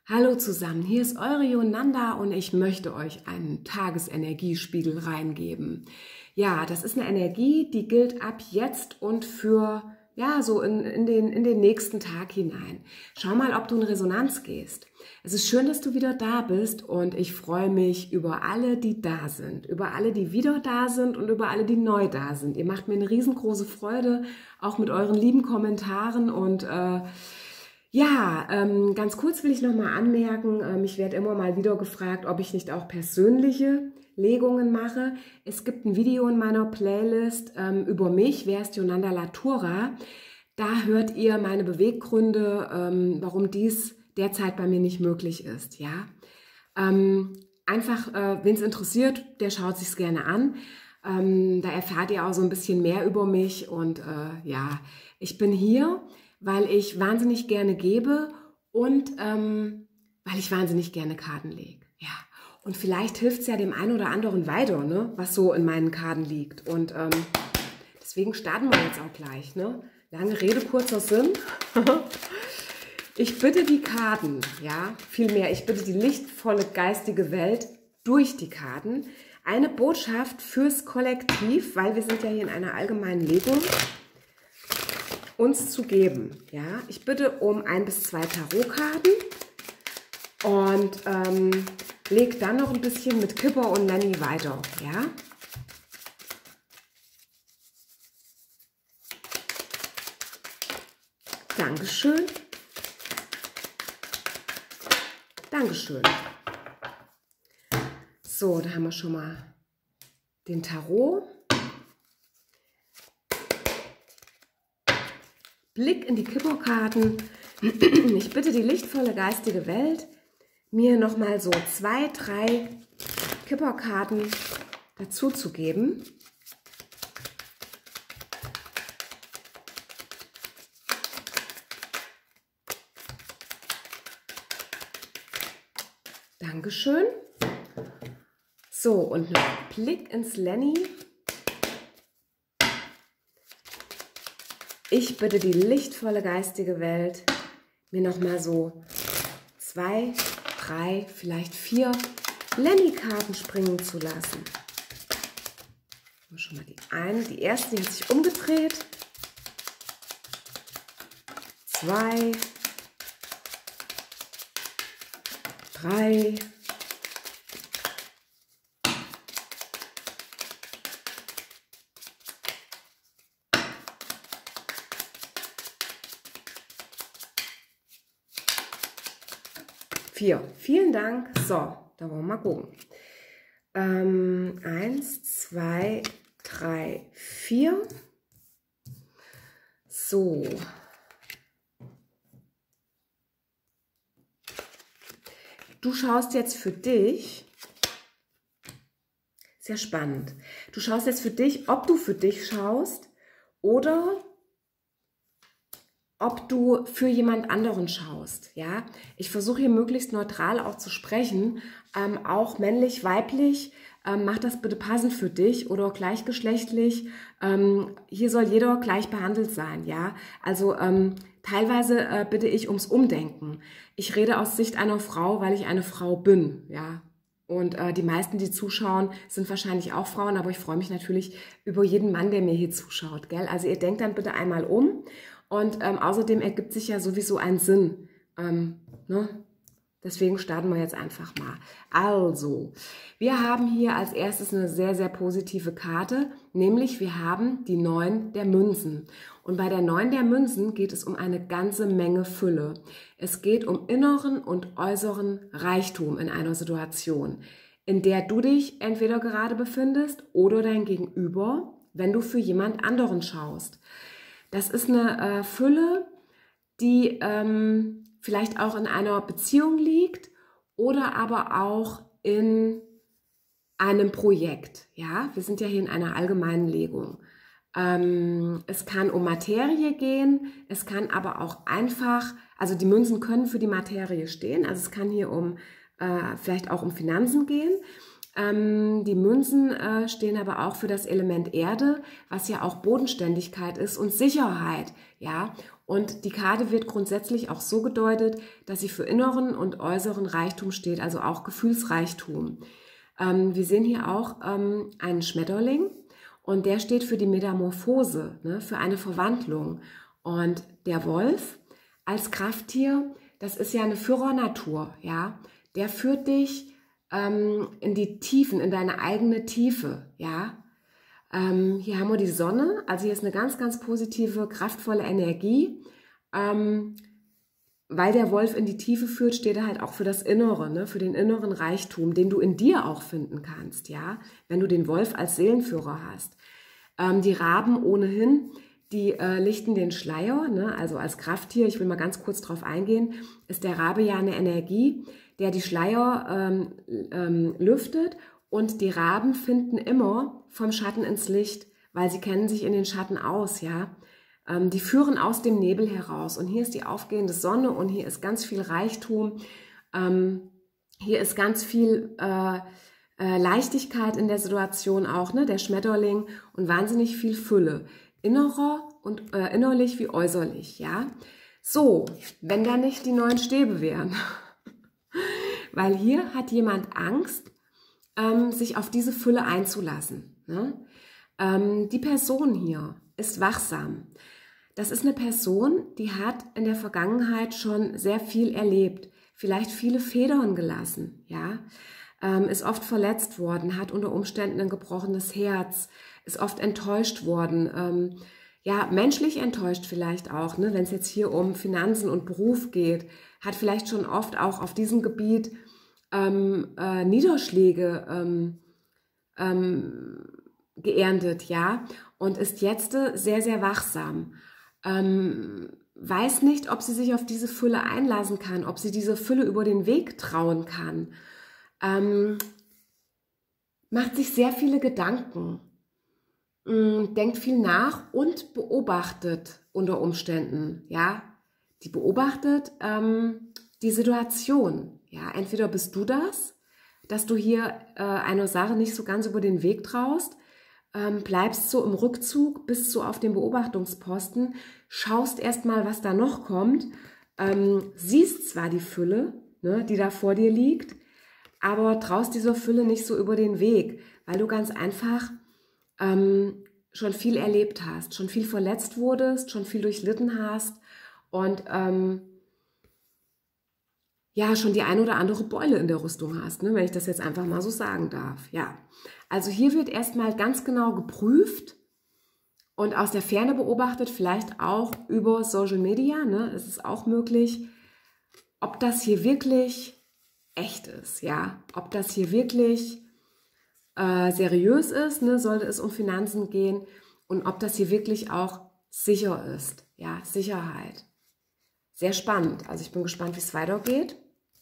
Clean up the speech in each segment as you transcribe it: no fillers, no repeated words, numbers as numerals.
Hallo zusammen, hier ist eure Yonanda und ich möchte euch einen Tagesenergiespiegel reingeben. Ja, das ist eine Energie, die gilt ab jetzt und für, ja, so in den nächsten Tag hinein. Schau mal, ob du in Resonanz gehst. Es ist schön, dass du wieder da bist und ich freue mich über alle, die da sind, über alle, die wieder da sind und über alle, die neu da sind. Ihr macht mir eine riesengroße Freude, auch mit euren lieben Kommentaren und ganz kurz will ich nochmal anmerken, ich werde immer mal wieder gefragt, ob ich nicht auch persönliche Legungen mache. Es gibt ein Video in meiner Playlist über mich, wer ist Yonanda Latura. Da hört ihr meine Beweggründe, warum dies derzeit bei mir nicht möglich ist. Ja? Wen es interessiert, der schaut sich's gerne an. Da erfahrt ihr auch so ein bisschen mehr über mich und ich bin hier, weil ich wahnsinnig gerne gebe und weil ich wahnsinnig gerne Karten lege. Ja. Und vielleicht hilft es ja dem einen oder anderen weiter, ne, was so in meinen Karten liegt. Und deswegen starten wir jetzt auch gleich. Ne? Lange Rede, kurzer Sinn. Ich bitte die Karten, ja, vielmehr, ich bitte die lichtvolle geistige Welt durch die Karten, eine Botschaft fürs Kollektiv, weil wir sind ja hier in einer allgemeinen Legung, uns zu geben. Ja? Ich bitte um 1 bis 2 Tarotkarten und lege dann noch ein bisschen mit Kipper und Lenny weiter. Ja? Dankeschön. Dankeschön. So, da haben wir schon mal den Tarot. Blick in die Kipperkarten. Ich bitte die lichtvolle geistige Welt, mir nochmal so 2, 3 Kipperkarten dazu zu geben. Dankeschön. So, und noch Blick ins Lenny. Ich bitte die lichtvolle geistige Welt, mir nochmal so 2, 3, vielleicht 4 Lenny-Karten springen zu lassen. Schon mal die erste, die hat sich umgedreht. 2, 3. 4. Vielen Dank. So, da wollen wir mal gucken. 1, 2, 3, 4. So. Du schaust jetzt für dich. Sehr spannend. Du schaust jetzt für dich, ob du für dich schaust oder ob du für jemand anderen schaust, ja. Ich versuche hier möglichst neutral auch zu sprechen, auch männlich, weiblich, mach das bitte passend für dich oder gleichgeschlechtlich. Hier soll jeder gleich behandelt sein, ja. Also teilweise bitte ich ums Umdenken. Ich rede aus Sicht einer Frau, weil ich eine Frau bin, ja. Und die meisten, die zuschauen, sind wahrscheinlich auch Frauen, aber ich freue mich natürlich über jeden Mann, der mir hier zuschaut, gell. Also ihr denkt dann bitte einmal um. Und außerdem ergibt sich ja sowieso ein Sinn. Ne? Deswegen starten wir jetzt einfach mal. Also, wir haben hier als erstes eine sehr, sehr positive Karte, nämlich wir haben die 9 der Münzen. Und bei der 9 der Münzen geht es um eine ganze Menge Fülle. Es geht um inneren und äußeren Reichtum in einer Situation, in der du dich entweder gerade befindest oder dein Gegenüber, wenn du für jemand anderen schaust. Das ist eine Fülle, die vielleicht auch in einer Beziehung liegt oder aber auch in einem Projekt. Ja, wir sind ja hier in einer allgemeinen Legung. Es kann um Materie gehen, es kann aber auch einfach, also die Münzen können für die Materie stehen, also es kann hier vielleicht auch um Finanzen gehen. Die Münzen stehen aber auch für das Element Erde, was ja auch Bodenständigkeit ist und Sicherheit, ja. Und die Karte wird grundsätzlich auch so gedeutet, dass sie für inneren und äußeren Reichtum steht, also auch Gefühlsreichtum. Wir sehen hier auch einen Schmetterling und der steht für die Metamorphose, ne, für eine Verwandlung. Und der Wolf als Krafttier, das ist ja eine Führernatur, ja. Der führt dich in die Tiefen, in deine eigene Tiefe, ja. Hier haben wir die Sonne, also hier ist eine ganz, ganz positive, kraftvolle Energie. Weil der Wolf in die Tiefe führt, steht er halt auch für das Innere, ne? Für den inneren Reichtum, den du in dir auch finden kannst, ja, wenn du den Wolf als Seelenführer hast. Die Raben ohnehin, die lichten den Schleier, ne? Also als Krafttier, ich will mal ganz kurz drauf eingehen, ist der Rabe ja eine Energie, der die Schleier lüftet, und die Raben finden immer vom Schatten ins Licht, weil sie kennen sich in den Schatten aus, ja. Die führen aus dem Nebel heraus, und hier ist die aufgehende Sonne und hier ist ganz viel Reichtum, hier ist ganz viel Leichtigkeit in der Situation auch, ne? Der Schmetterling, und wahnsinnig viel Fülle, innerlich wie äußerlich, ja. So, wenn da nicht die 9 Stäbe wären, weil hier hat jemand Angst, sich auf diese Fülle einzulassen, ne? Die Person hier ist wachsam. Das ist eine Person, die hat in der Vergangenheit schon sehr viel erlebt, vielleicht viele Federn gelassen, ja, ist oft verletzt worden, hat unter Umständen ein gebrochenes Herz, ist oft enttäuscht worden, ja, menschlich enttäuscht vielleicht auch, ne, wenn es jetzt hier um Finanzen und Beruf geht, hat vielleicht schon oft auch auf diesem Gebiet Niederschläge geerntet, ja, und ist jetzt sehr, sehr wachsam. Weiß nicht, ob sie sich auf diese Fülle einlassen kann, ob sie dieser Fülle über den Weg trauen kann. Macht sich sehr viele Gedanken, denkt viel nach und beobachtet unter Umständen, ja. Die beobachtet die Situation, ja. Entweder bist du das, dass du hier einer Sache nicht so ganz über den Weg traust, bleibst so im Rückzug, bist so auf dem Beobachtungsposten, schaust erstmal, was da noch kommt, siehst zwar die Fülle, ne, die da vor dir liegt, aber traust dieser Fülle nicht so über den Weg, weil du ganz einfach schon viel erlebt hast, schon viel verletzt wurdest, schon viel durchlitten hast und ja, schon die ein oder andere Beule in der Rüstung hast, ne, wenn ich das jetzt einfach mal so sagen darf. Ja, also hier wird erstmal ganz genau geprüft und aus der Ferne beobachtet, vielleicht auch über Social Media, ne, es ist auch möglich, ob das hier wirklich echt ist, ja, ob das hier wirklich seriös ist, ne, sollte es um Finanzen gehen, und ob das hier wirklich auch sicher ist, ja, Sicherheit. Sehr spannend, also ich bin gespannt, wie es weitergeht.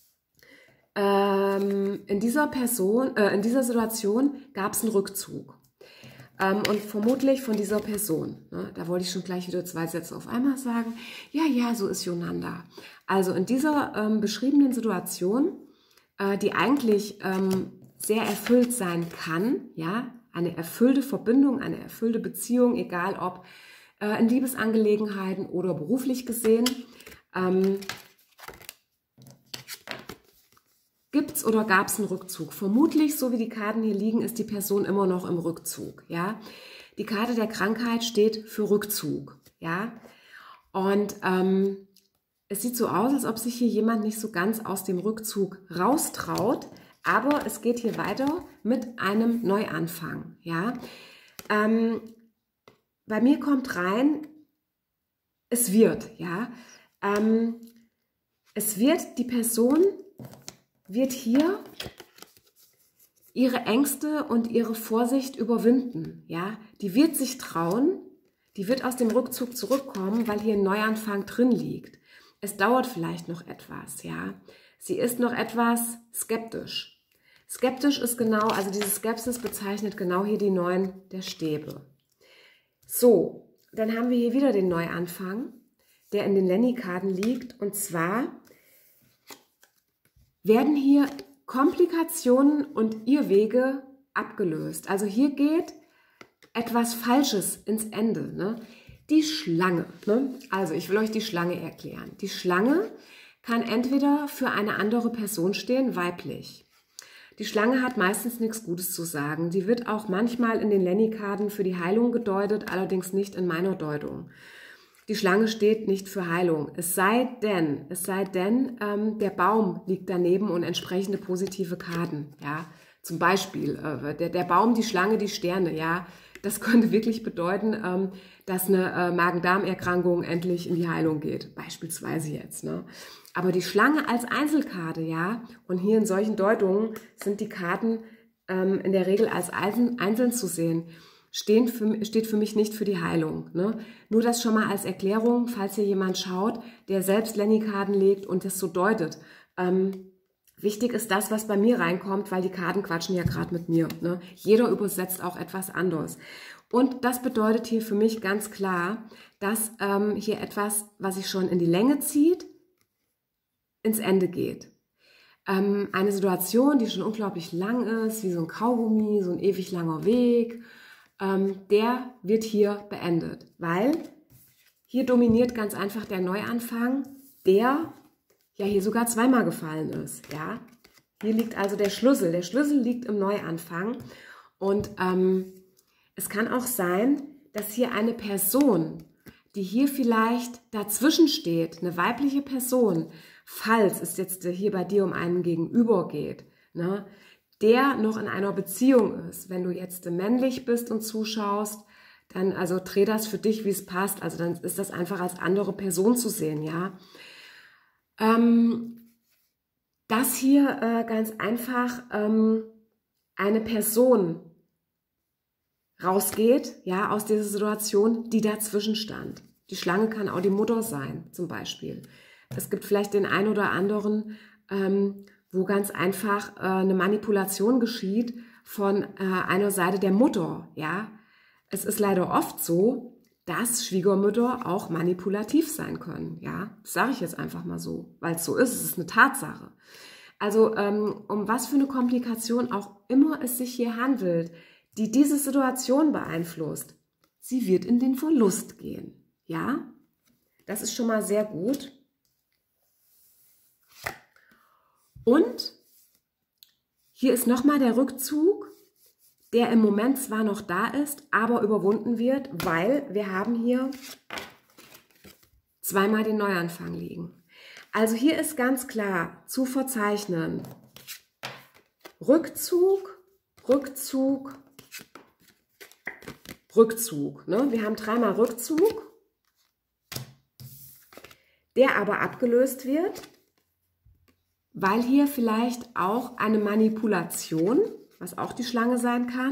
In dieser Situation gab es einen Rückzug. Und vermutlich von dieser Person, ne, da wollte ich schon gleich wieder 2 Sätze auf einmal sagen. Ja, so ist Yonanda. Also in dieser beschriebenen Situation, die eigentlich sehr erfüllt sein kann, ja, eine erfüllte Verbindung, eine erfüllte Beziehung, egal ob in Liebesangelegenheiten oder beruflich gesehen, gibt es oder gab es einen Rückzug? Vermutlich, so wie die Karten hier liegen, ist die Person immer noch im Rückzug, ja. Die Karte der Krankheit steht für Rückzug, ja. Und es sieht so aus, als ob sich hier jemand nicht so ganz aus dem Rückzug raustraut, aber es geht hier weiter mit einem Neuanfang, ja. Bei mir kommt rein, es wird, ja. Es wird, die Person wird hier ihre Ängste und ihre Vorsicht überwinden, ja. Die wird sich trauen, die wird aus dem Rückzug zurückkommen, weil hier ein Neuanfang drin liegt. Es dauert vielleicht noch etwas, ja. Sie ist noch etwas skeptisch. Skeptisch ist genau, also diese Skepsis bezeichnet genau hier die 9 der Stäbe. So, dann haben wir hier wieder den Neuanfang, der in den Lenny-Karten liegt. Und zwar werden hier Komplikationen und Irrwege abgelöst. Also hier geht etwas Falsches ins Ende, ne? Die Schlange, ne? Also ich will euch die Schlange erklären. Die Schlange kann entweder für eine andere Person stehen, weiblich. Die Schlange hat meistens nichts Gutes zu sagen. Die wird auch manchmal in den Lenny-Karten für die Heilung gedeutet, allerdings nicht in meiner Deutung. Die Schlange steht nicht für Heilung. Es sei denn, der Baum liegt daneben und entsprechende positive Karten. Ja? Zum Beispiel der Baum, die Schlange, die Sterne. Ja? Das könnte wirklich bedeuten, dass eine Magen-Darm-Erkrankung endlich in die Heilung geht. Beispielsweise jetzt. Ne? Aber die Schlange als Einzelkarte, ja, und hier in solchen Deutungen sind die Karten in der Regel als einzeln zu sehen, steht für mich nicht für die Heilung. Ne? Nur das schon mal als Erklärung, falls hier jemand schaut, der selbst Lenny-Karten legt und das so deutet. Wichtig ist das, was bei mir reinkommt, weil die Karten quatschen ja gerade mit mir. Ne? Jeder übersetzt auch etwas anderes. Und das bedeutet hier für mich ganz klar, dass hier etwas, was sich schon in die Länge zieht, ins Ende geht. Eine Situation, die schon unglaublich lang ist, wie so ein Kaugummi, so ein ewig langer Weg, der wird hier beendet, weil hier dominiert ganz einfach der Neuanfang, der ja hier sogar zweimal gefallen ist. Ja? Hier liegt also der Schlüssel. Der Schlüssel liegt im Neuanfang und es kann auch sein, dass hier eine Person, die hier vielleicht dazwischen steht, eine weibliche Person, falls es jetzt hier bei dir um einen Gegenüber geht, ne, der noch in einer Beziehung ist. Wenn du jetzt männlich bist und zuschaust, dann also dreh das für dich, wie es passt. Also dann ist das einfach als andere Person zu sehen, ja. Dass hier ganz einfach eine Person rausgeht, ja, aus dieser Situation, die dazwischen stand. Die Schlange kann auch die Mutter sein, zum Beispiel. Es gibt vielleicht den einen oder anderen, wo ganz einfach eine Manipulation geschieht von einer Seite der Mutter. Ja? Es ist leider oft so, dass Schwiegermütter auch manipulativ sein können. Ja? Das sage ich jetzt einfach mal so, weil es so ist. Es ist eine Tatsache. Also um was für eine Komplikation auch immer es sich hier handelt, die diese Situation beeinflusst, sie wird in den Verlust gehen. Ja? Das ist schon mal sehr gut. Und hier ist nochmal der Rückzug, der im Moment zwar noch da ist, aber überwunden wird, weil wir haben hier zweimal den Neuanfang liegen. Also hier ist ganz klar zu verzeichnen, Rückzug, Rückzug, Rückzug. Ne? Wir haben dreimal Rückzug, der aber abgelöst wird, weil hier vielleicht auch eine Manipulation, was auch die Schlange sein kann,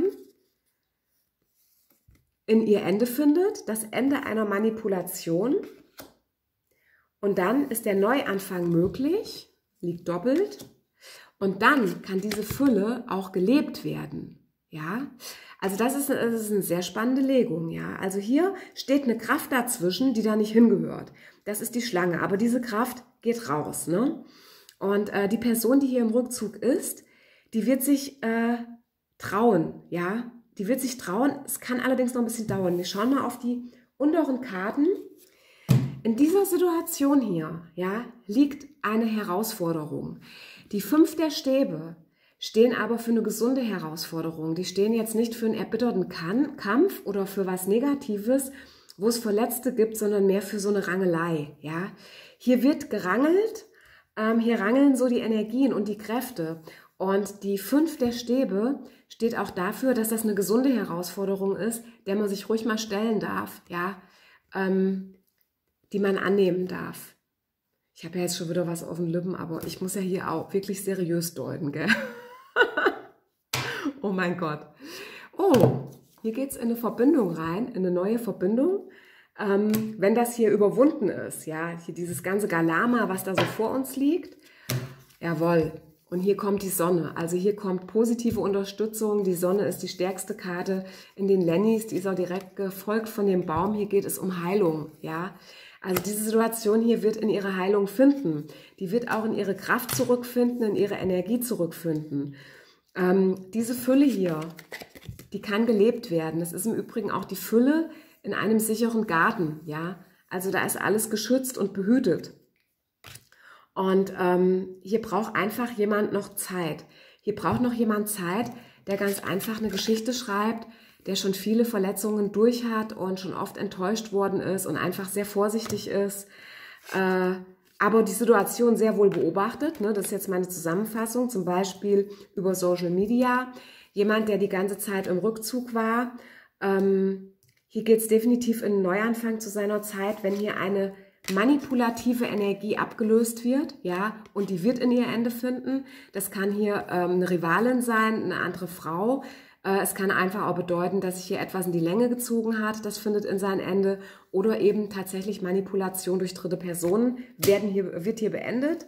in ihr Ende findet, das Ende einer Manipulation. Und dann ist der Neuanfang möglich, liegt doppelt. Und dann kann diese Fülle auch gelebt werden. Ja, also das ist eine sehr spannende Legung. Ja, also hier steht eine Kraft dazwischen, die da nicht hingehört. Das ist die Schlange, aber diese Kraft geht raus, ne? Und die Person, die hier im Rückzug ist, die wird sich trauen, ja, die wird sich trauen. Es kann allerdings noch ein bisschen dauern. Wir schauen mal auf die unteren Karten. In dieser Situation hier, ja, liegt eine Herausforderung. Die 5 der Stäbe stehen aber für eine gesunde Herausforderung. Die stehen jetzt nicht für einen erbitterten Kampf oder für was Negatives, wo es Verletzte gibt, sondern mehr für so eine Rangelei, ja. Hier wird gerangelt. Hier rangeln so die Energien und die Kräfte. Und die 5 der Stäbe steht auch dafür, dass das eine gesunde Herausforderung ist, der man sich ruhig mal stellen darf, ja, die man annehmen darf. Ich habe ja jetzt schon wieder was auf den Lippen, aber ich muss ja hier auch wirklich seriös deuten, gell? Oh mein Gott. Oh, hier geht es in eine Verbindung rein, in eine neue Verbindung. Wenn das hier überwunden ist, ja, hier dieses ganze Galama, was da so vor uns liegt, jawohl, und hier kommt die Sonne, also hier kommt positive Unterstützung, die Sonne ist die stärkste Karte in den Lennys, die ist auch direkt gefolgt von dem Baum, hier geht es um Heilung, ja, also diese Situation hier wird in ihre Heilung finden, die wird auch in ihre Kraft zurückfinden, in ihre Energie zurückfinden. Diese Fülle hier, die kann gelebt werden, das ist im Übrigen auch die Fülle in einem sicheren Garten, ja. Also da ist alles geschützt und behütet. Und hier braucht einfach jemand noch Zeit. Hier braucht noch jemand Zeit, der ganz einfach eine Geschichte schreibt, der schon viele Verletzungen durch hat und schon oft enttäuscht worden ist und einfach sehr vorsichtig ist, aber die Situation sehr wohl beobachtet. Ne? Das ist jetzt meine Zusammenfassung, zum Beispiel über Social Media. Jemand, der die ganze Zeit im Rückzug war. Hier geht es definitiv in einen Neuanfang zu seiner Zeit, wenn hier eine manipulative Energie abgelöst wird, ja, und die wird in ihr Ende finden. Das kann hier eine Rivalin sein, eine andere Frau. Es kann einfach auch bedeuten, dass sich hier etwas in die Länge gezogen hat, das findet in sein Ende. Oder eben tatsächlich Manipulation durch dritte Personen werden hier beendet.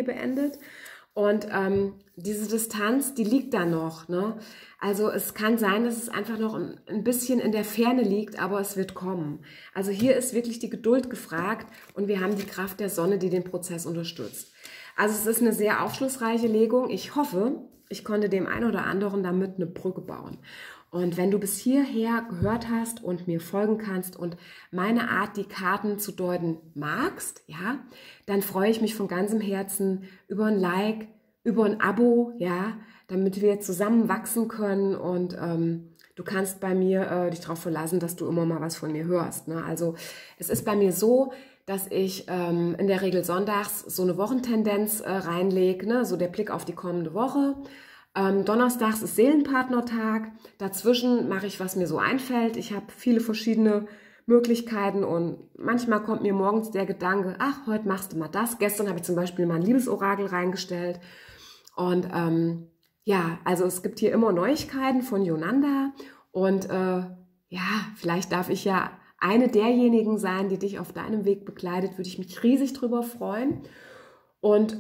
Und diese Distanz, die liegt da noch. Ne? Also es kann sein, dass es einfach noch ein bisschen in der Ferne liegt, aber es wird kommen. Also hier ist wirklich die Geduld gefragt und wir haben die Kraft der Sonne, die den Prozess unterstützt. Also es ist eine sehr aufschlussreiche Legung. Ich hoffe, ich konnte dem einen oder anderen damit eine Brücke bauen. Und wenn du bis hierher gehört hast und mir folgen kannst und meine Art, die Karten zu deuten magst, ja, dann freue ich mich von ganzem Herzen über ein Like, über ein Abo, ja, damit wir zusammen wachsen können und du kannst bei mir dich darauf verlassen, dass du immer mal was von mir hörst. Ne? Also es ist bei mir so, dass ich in der Regel sonntags so eine Wochentendenz reinlege, ne? So der Blick auf die kommende Woche. Donnerstags ist Seelenpartnertag. Dazwischen mache ich, was mir so einfällt. Ich habe viele verschiedene Möglichkeiten und manchmal kommt mir morgens der Gedanke, ach, heute machst du mal das. Gestern habe ich zum Beispiel mal ein Liebesorakel reingestellt. Und ja, also es gibt hier immer Neuigkeiten von Yonanda und ja, vielleicht darf ich ja eine derjenigen sein, die dich auf deinem Weg begleitet, würde ich mich riesig drüber freuen. Und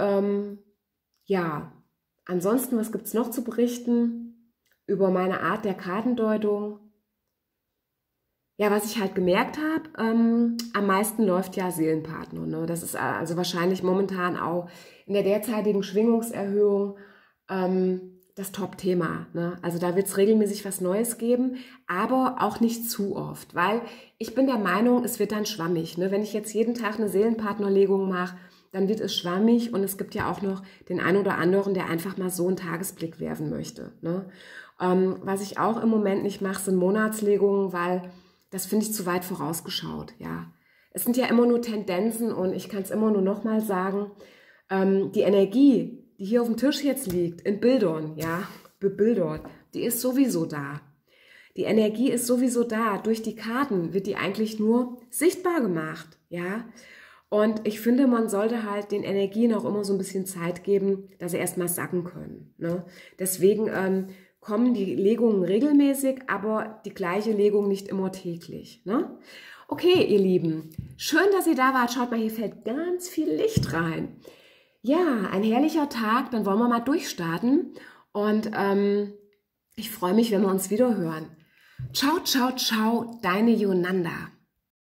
ja, ansonsten, was gibt es noch zu berichten über meine Art der Kartendeutung? Ja, was ich halt gemerkt habe, am meisten läuft ja Seelenpartner. Ne? Das ist also wahrscheinlich momentan auch in der derzeitigen Schwingungserhöhung das Top-Thema. Ne? Also da wird es regelmäßig was Neues geben, aber auch nicht zu oft, weil ich bin der Meinung, es wird dann schwammig. Ne? Wenn ich jetzt jeden Tag eine Seelenpartnerlegung mache, dann wird es schwammig und es gibt ja auch noch den einen oder anderen, der einfach mal so einen Tagesblick werfen möchte. Ne? Was ich auch im Moment nicht mache, sind Monatslegungen, weil das finde ich zu weit vorausgeschaut. Ja. Es sind ja immer nur Tendenzen und ich kann es immer nur nochmal sagen, die Energie, die hier auf dem Tisch jetzt liegt, in Bildern, ja, bebildert, die ist sowieso da. Die Energie ist sowieso da. Durch die Karten wird die eigentlich nur sichtbar gemacht, ja. Und ich finde, man sollte halt den Energien auch immer so ein bisschen Zeit geben, dass sie erstmal sacken können. Ne? Deswegen kommen die Legungen regelmäßig, aber die gleiche Legung nicht immer täglich. Ne? Okay, ihr Lieben, schön, dass ihr da wart. Schaut mal, hier fällt ganz viel Licht rein. Ja, ein herrlicher Tag, dann wollen wir mal durchstarten. Und ich freue mich, wenn wir uns wieder hören. Ciao, ciao, ciao, deine Yonanda.